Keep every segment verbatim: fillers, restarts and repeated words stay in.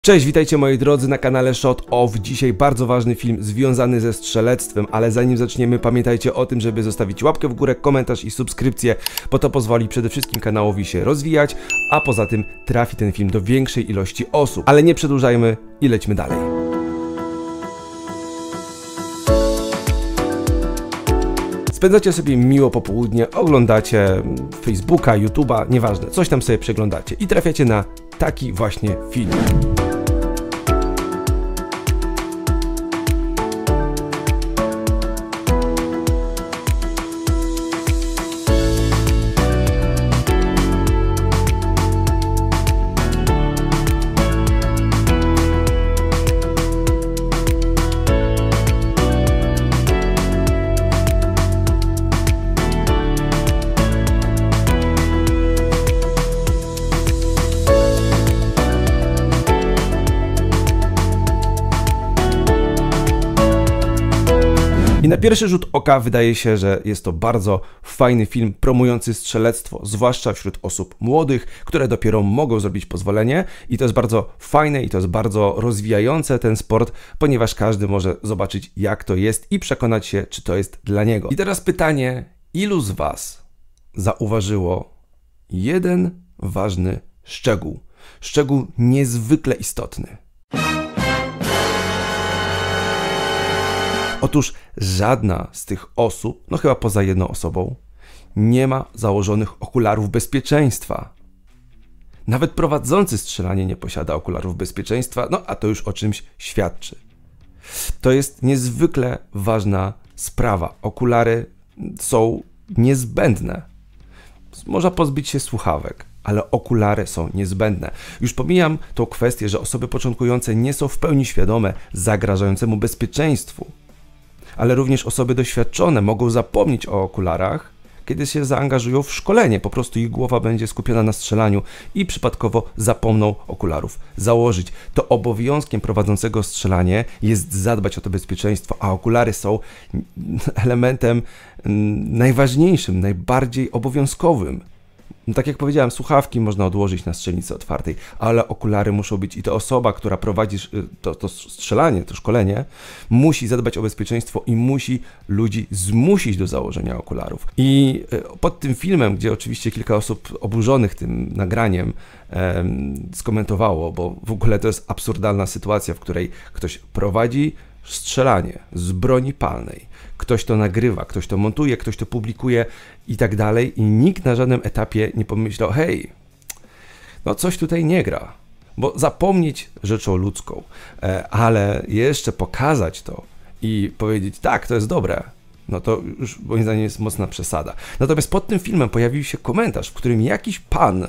Cześć, witajcie moi drodzy na kanale Shot Off. Dzisiaj bardzo ważny film związany ze strzelectwem, ale zanim zaczniemy, pamiętajcie o tym, żeby zostawić łapkę w górę, komentarz i subskrypcję, bo to pozwoli przede wszystkim kanałowi się rozwijać, a poza tym trafi ten film do większej ilości osób. Ale nie przedłużajmy i lećmy dalej. Spędzacie sobie miło popołudnie, oglądacie Facebooka, YouTube'a, nieważne, coś tam sobie przeglądacie i trafiacie na taki właśnie film. I na pierwszy rzut oka wydaje się, że jest to bardzo fajny film promujący strzelectwo, zwłaszcza wśród osób młodych, które dopiero mogą zrobić pozwolenie, i to jest bardzo fajne i to jest bardzo rozwijające ten sport, ponieważ każdy może zobaczyć, jak to jest i przekonać się, czy to jest dla niego. I teraz pytanie, ilu z Was zauważyło jeden ważny szczegół, szczegół niezwykle istotny? Otóż żadna z tych osób, no chyba poza jedną osobą, nie ma założonych okularów bezpieczeństwa. Nawet prowadzący strzelanie nie posiada okularów bezpieczeństwa, no a to już o czymś świadczy. To jest niezwykle ważna sprawa. Okulary są niezbędne. Można pozbyć się słuchawek, ale okulary są niezbędne. Już pomijam tą kwestię, że osoby początkujące nie są w pełni świadome zagrażającemu bezpieczeństwu, ale również osoby doświadczone mogą zapomnieć o okularach, kiedy się zaangażują w szkolenie. Po prostu ich głowa będzie skupiona na strzelaniu i przypadkowo zapomną okularów założyć. To obowiązkiem prowadzącego strzelanie jest zadbać o to bezpieczeństwo, a okulary są elementem najważniejszym, najbardziej obowiązkowym. No, tak jak powiedziałem, słuchawki można odłożyć na strzelnicy otwartej, ale okulary muszą być i ta osoba, która prowadzi to, to strzelanie, to szkolenie, musi zadbać o bezpieczeństwo i musi ludzi zmusić do założenia okularów. I pod tym filmem, gdzie oczywiście kilka osób oburzonych tym nagraniem em, skomentowało, bo w ogóle to jest absurdalna sytuacja, w której ktoś prowadzi strzelanie z broni palnej, ktoś to nagrywa, ktoś to montuje, ktoś to publikuje i tak dalej, i nikt na żadnym etapie nie pomyślał, hej, no coś tutaj nie gra, bo zapomnieć rzeczą ludzką, ale jeszcze pokazać to i powiedzieć, tak, to jest dobre, no to już moim zdaniem jest mocna przesada. Natomiast pod tym filmem pojawił się komentarz, w którym jakiś pan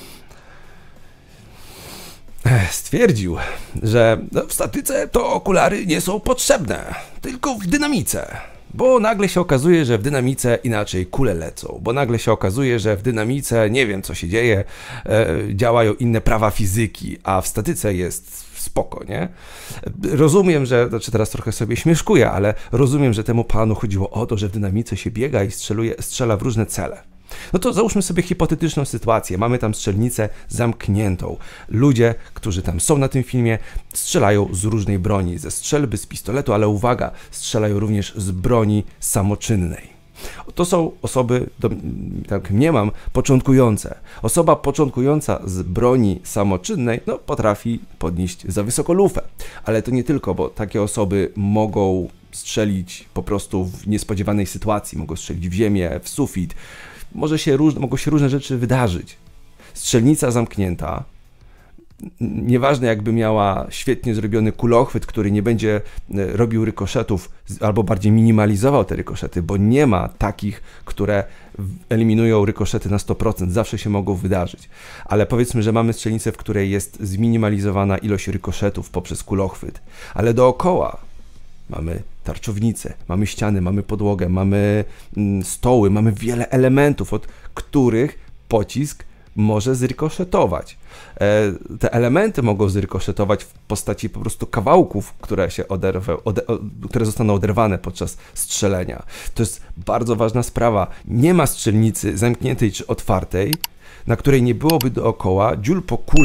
stwierdził, że no, w statyce to okulary nie są potrzebne, tylko w dynamice. Bo nagle się okazuje, że w dynamice inaczej kule lecą, bo nagle się okazuje, że w dynamice nie wiem co się dzieje, e, działają inne prawa fizyki, a w statyce jest spoko, nie? Rozumiem, że, znaczy teraz trochę sobie śmieszkuję, ale rozumiem, że temu panu chodziło o to, że w dynamice się biega i strzeluje, strzela w różne cele. No to załóżmy sobie hipotetyczną sytuację. Mamy tam strzelnicę zamkniętą. Ludzie, którzy tam są na tym filmie, strzelają z różnej broni, ze strzelby, z pistoletu, ale uwaga, strzelają również z broni samoczynnej. To są osoby, tak nie mam, początkujące. Osoba początkująca z broni samoczynnej, no potrafi podnieść za wysoko lufę. Ale to nie tylko, bo takie osoby mogą strzelić po prostu w niespodziewanej sytuacji, mogą strzelić w ziemię, w sufit. Może się róż, mogą się różne rzeczy wydarzyć. Strzelnica zamknięta, nieważne jakby miała świetnie zrobiony kulochwyt, który nie będzie robił rykoszetów, albo bardziej minimalizował te rykoszety, bo nie ma takich, które eliminują rykoszety na sto procent, zawsze się mogą wydarzyć. Ale powiedzmy, że mamy strzelnicę, w której jest zminimalizowana ilość rykoszetów poprzez kulochwyt, ale dookoła mamy tarczownicę, mamy ściany, mamy podłogę, mamy stoły, mamy wiele elementów, od których pocisk może zrykoszetować. Te elementy mogą zrykoszetować w postaci po prostu kawałków, które się oderwą, ode, które zostaną oderwane podczas strzelenia. To jest bardzo ważna sprawa. Nie ma strzelnicy zamkniętej czy otwartej, na której nie byłoby dookoła dziul po kulach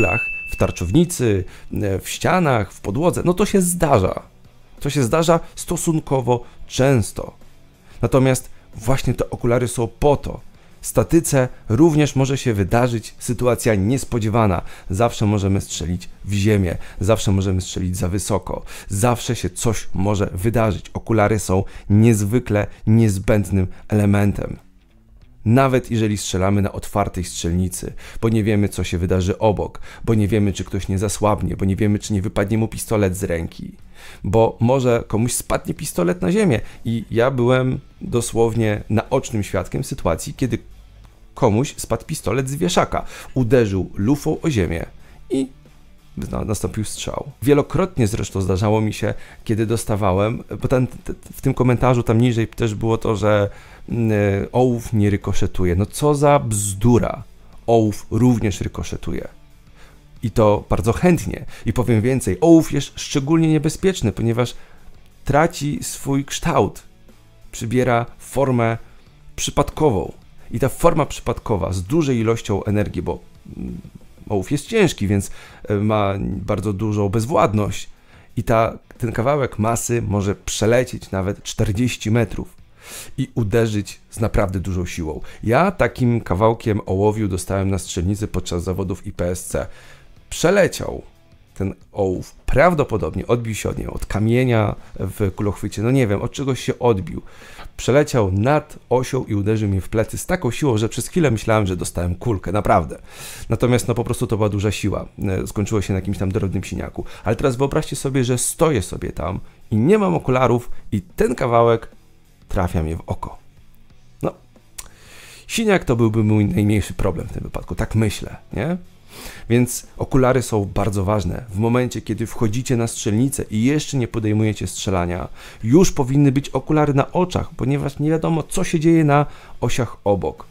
w tarczownicy, w ścianach, w podłodze. No to się zdarza. To się zdarza stosunkowo często. Natomiast właśnie te okulary są po to. W statyce również może się wydarzyć sytuacja niespodziewana. Zawsze możemy strzelić w ziemię, zawsze możemy strzelić za wysoko, zawsze się coś może wydarzyć. Okulary są niezwykle niezbędnym elementem. Nawet jeżeli strzelamy na otwartej strzelnicy, bo nie wiemy, co się wydarzy obok, bo nie wiemy, czy ktoś nie zasłabnie, bo nie wiemy, czy nie wypadnie mu pistolet z ręki, bo może komuś spadnie pistolet na ziemię. I ja byłem dosłownie naocznym świadkiem sytuacji, kiedy komuś spadł pistolet z wieszaka, uderzył lufą o ziemię i nastąpił strzał. Wielokrotnie zresztą zdarzało mi się, kiedy dostawałem, bo ten, w tym komentarzu tam niżej też było to, że yy, ołów nie rykoszetuje. No co za bzdura. Ołów również rykoszetuje. I to bardzo chętnie. I powiem więcej, ołów jest szczególnie niebezpieczny, ponieważ traci swój kształt. Przybiera formę przypadkową. I ta forma przypadkowa z dużą ilością energii, bo ołów jest ciężki, więc ma bardzo dużą bezwładność i ta, ten kawałek masy może przelecieć nawet czterdzieści metrów i uderzyć z naprawdę dużą siłą. Ja takim kawałkiem ołowiu dostałem na strzelnicy podczas zawodów I P S C. Przeleciał ten ołów, prawdopodobnie odbił się od niego, od kamienia w kulochwycie, no nie wiem, od czegoś się odbił. Przeleciał nad osią i uderzył mnie w plecy z taką siłą, że przez chwilę myślałem, że dostałem kulkę, naprawdę. Natomiast no po prostu to była duża siła. Skończyło się na jakimś tam drobnym siniaku. Ale teraz wyobraźcie sobie, że stoję sobie tam i nie mam okularów i ten kawałek trafia mnie w oko. No, siniak to byłby mój najmniejszy problem w tym wypadku, tak myślę, nie? Więc okulary są bardzo ważne. W momencie, kiedy wchodzicie na strzelnicę i jeszcze nie podejmujecie strzelania, już powinny być okulary na oczach, ponieważ nie wiadomo, co się dzieje na osiach obok.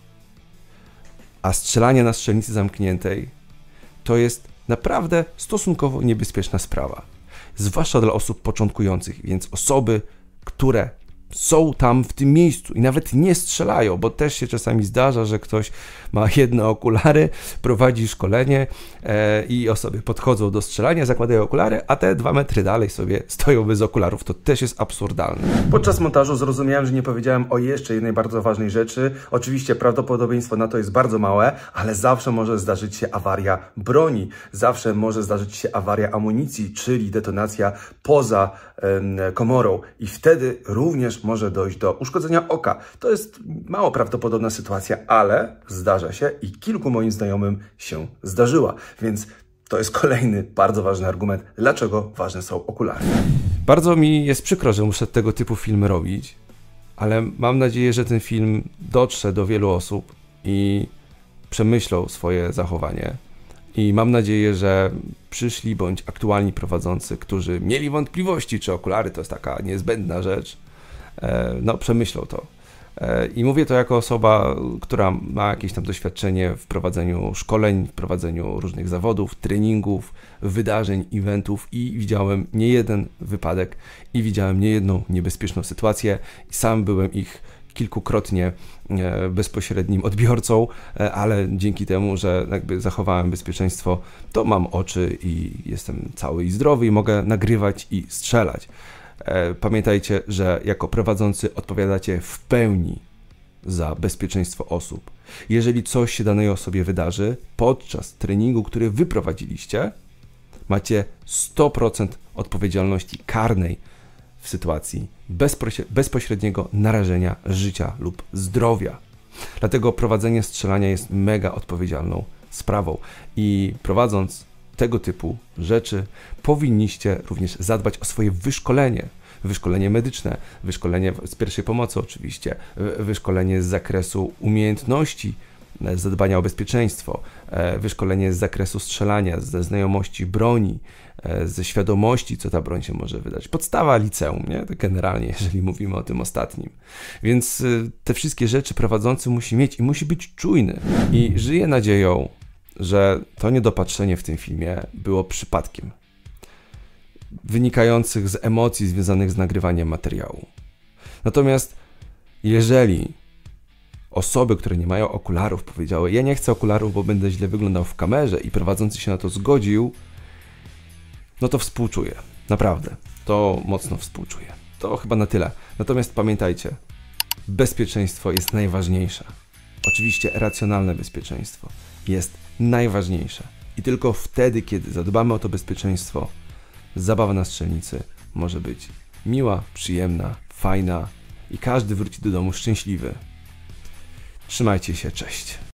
A strzelanie na strzelnicy zamkniętej to jest naprawdę stosunkowo niebezpieczna sprawa. Zwłaszcza dla osób początkujących, więc osoby, które są tam w tym miejscu i nawet nie strzelają, bo też się czasami zdarza, że ktoś ma jedne okulary, prowadzi szkolenie e, i osoby podchodzą do strzelania, zakładają okulary, a te dwa metry dalej sobie stoją bez okularów. To też jest absurdalne. Podczas montażu zrozumiałem, że nie powiedziałem o jeszcze jednej bardzo ważnej rzeczy. Oczywiście prawdopodobieństwo na to jest bardzo małe, ale zawsze może zdarzyć się awaria broni, zawsze może zdarzyć się awaria amunicji, czyli detonacja poza e, komorą i wtedy również może dojść do uszkodzenia oka. To jest mało prawdopodobna sytuacja, ale zdarza się i kilku moim znajomym się zdarzyła. Więc to jest kolejny bardzo ważny argument, dlaczego ważne są okulary. Bardzo mi jest przykro, że muszę tego typu filmy robić, ale mam nadzieję, że ten film dotrze do wielu osób i przemyślą swoje zachowanie. I mam nadzieję, że przyszli bądź aktualni prowadzący, którzy mieli wątpliwości, czy okulary to jest taka niezbędna rzecz, no przemyślą to. I mówię to jako osoba, która ma jakieś tam doświadczenie w prowadzeniu szkoleń, w prowadzeniu różnych zawodów, treningów, wydarzeń, eventów i widziałem nie jeden wypadek i widziałem niejedną niebezpieczną sytuację i sam byłem ich kilkukrotnie bezpośrednim odbiorcą, ale dzięki temu, że jakby zachowałem bezpieczeństwo, to mam oczy i jestem cały i zdrowy i mogę nagrywać i strzelać. Pamiętajcie, że jako prowadzący odpowiadacie w pełni za bezpieczeństwo osób. Jeżeli coś się danej osobie wydarzy podczas treningu, który wy prowadziliście, macie sto procent odpowiedzialności karnej w sytuacji bezpośredniego narażenia życia lub zdrowia. Dlatego prowadzenie strzelania jest mega odpowiedzialną sprawą i prowadząc tego typu rzeczy powinniście również zadbać o swoje wyszkolenie. Wyszkolenie medyczne, wyszkolenie z pierwszej pomocy oczywiście, wyszkolenie z zakresu umiejętności zadbania o bezpieczeństwo, wyszkolenie z zakresu strzelania, ze znajomości broni, ze świadomości, co ta broń się może wydać. Podstawa liceum, nie? To generalnie, jeżeli mówimy o tym ostatnim. Więc te wszystkie rzeczy prowadzący musi mieć i musi być czujny. I żyję nadzieją, że to niedopatrzenie w tym filmie było przypadkiem, wynikających z emocji związanych z nagrywaniem materiału. Natomiast jeżeli osoby, które nie mają okularów, powiedziały: ja nie chcę okularów, bo będę źle wyglądał w kamerze, i prowadzący się na to zgodził, no to współczuję. Naprawdę. To mocno współczuję. To chyba na tyle. Natomiast pamiętajcie, bezpieczeństwo jest najważniejsze. Oczywiście racjonalne bezpieczeństwo jest najważniejsze. I tylko wtedy, kiedy zadbamy o to bezpieczeństwo, zabawa na strzelnicy może być miła, przyjemna, fajna i każdy wróci do domu szczęśliwy. Trzymajcie się, cześć.